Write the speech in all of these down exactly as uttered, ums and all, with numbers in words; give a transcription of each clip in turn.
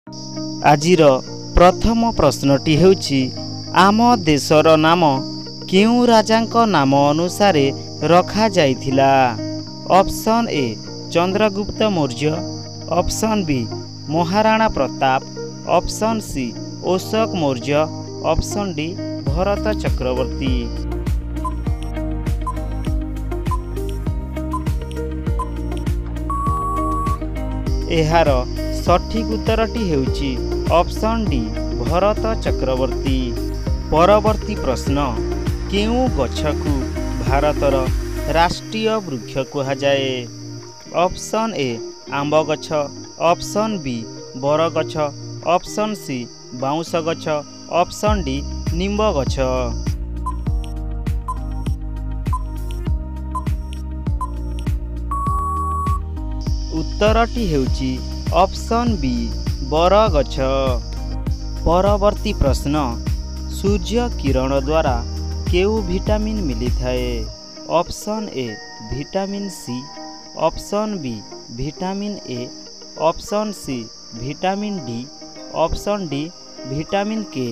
आजिर प्रथम प्रश्नटी हेउछि आम देशर नाम केउ राजांक नाम अनुसार रखा जाइथिला। Option A Chandragupta Maurya, option B Maharana Pratap, option C Ashoka Maurya, option D Bharat Chakravarti. एहार सठिक उत्तरटी हेउछि ऑप्शन डी भरत चक्रवर्ती। परवर्ती प्रश्न केउ गछकु भारतर राष्ट्रीय वृक्ष कुहाଯାଏ। ऑप्शन ए आंब गछ, ऑप्शन बी बरगछ, ऑप्शन सी बाउंश गछ, ऑप्शन डी निंब गछ। उत्तरटी हेउछि ऑप्शन बी बरगछ। परवर्ती प्रश्न सूर्य किरण द्वारा केउ विटामिन मिली थाए। Option A vitamin C, option B vitamin A, option C vitamin D, option D vitamin K.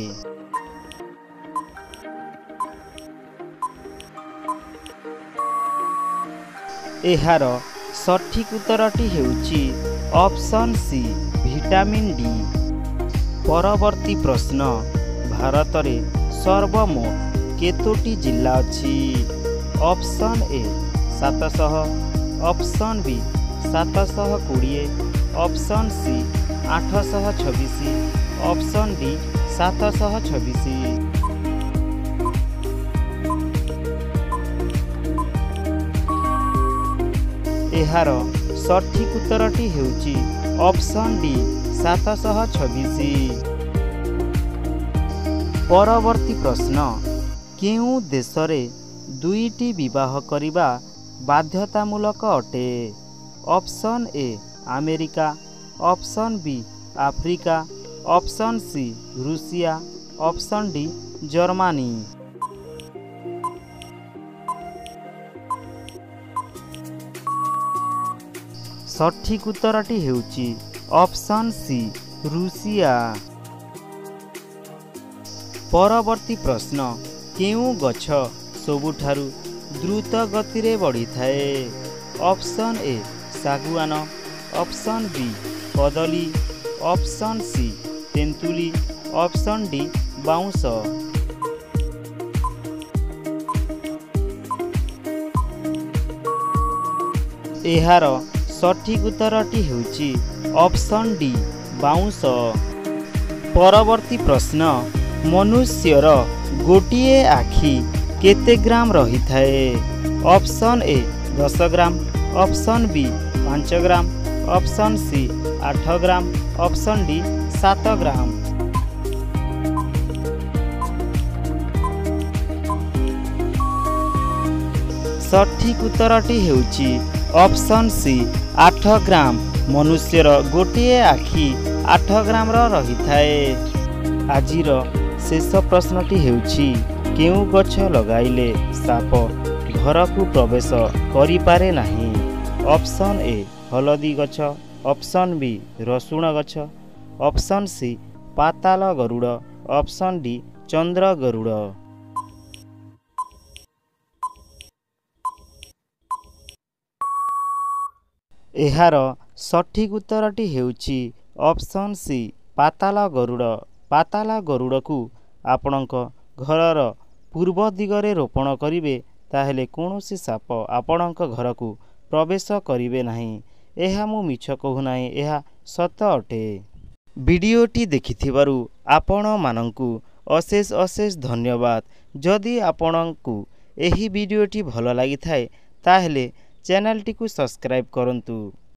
एहार सठिक उत्तरटी हेउछि ऑप्शन सी विटामिन डी। परवर्ती प्रश्न भारत रे सर्वमोट केतोटी जिला अछि। ऑप्शन ए सात सौ, ऑप्शन बी सात सौ बीस, ऑप्शन सी आठ सौ छब्बीस, ऑप्शन डी सात सौ छब्बीस। एहार सठिक उत्तरटी हेउछि ऑप्शन डी सात सौ छब्बीस। परवर्ती प्रश्न केउ देशरे दुईटी विवाह करिबा बाध्यतामूलक अटे। Option A America, option B Africa, option C Russia, option D Germany. सठिक उत्तरटी हेउछि ऑप्शन सी रूसिया। परवर्ती प्रश्न केउ गछ सबुठारु द्रुत गति रे बढ़ी थाए। ऑप्शन ए सागुआन, ऑप्शन बी कदली, ऑप्शन सी तेंतुली, ऑप्शन डी बाउंश। एहार सठिक उत्तरटी हेउछि ऑप्शन डी बाउंश। परवर्ती प्रश्न मनुष्यर गोटिए आखि केते ग्राम रही थाए। ऑप्शन ए दस ग्राम, ऑप्शन बी पाँच ग्राम, ऑप्शन सी आठ ग्राम, ऑप्शन डी सात ग्राम। सठिक उत्तरटी हेउछि ऑप्शन सी आठ ग्राम। मनुष्यर गोटिए आखि आठ ग्राम रही थाए। आजिर शेष प्रश्नटी हेउछि केउ गछ लगाइले साप घर को प्रवेश करि पारे नाही। ऑप्शन ए हलदी गछ, ऑप्शन बी रसुण गछ, ऑप्शन सी पाताल गरुड़, ऑप्शन डी चंद्र गरुड़। एहार सठिक उत्तरटी हेउछि ऑप्शन सी पाताल गरुड़। पाताल गरुड़ को आपणक घरर पूर्व दिगरे रोपण करिवे ताहेले कोनोसी साप आपणक घर को प्रवेश करिवे नाही। एहा मु मिछ कहू नाही, एहा सत अटे। वीडियोटी देखिथिबारु आपण मानंकु अशेष अशेष धन्यवाद। जदि आपणंकु एही वीडियोटी भल लागि थाए ताहेले चैनल टी को सब्सक्राइब करंतु।